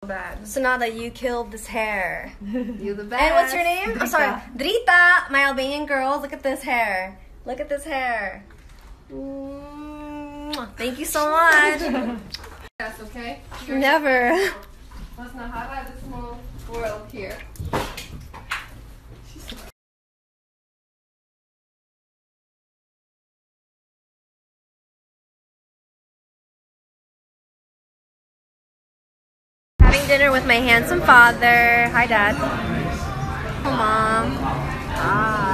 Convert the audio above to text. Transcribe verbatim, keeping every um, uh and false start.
Bad. Sonata, you killed this hair. You the best. And what's your name? I'm sorry. Drita, my Albanian girl. Look at this hair. Look at this hair. Mm, thank you so much. That's okay? Never. Let's not highlight this small world here. Having dinner with my handsome father. Hi, Dad. Oh, Mom. Hi.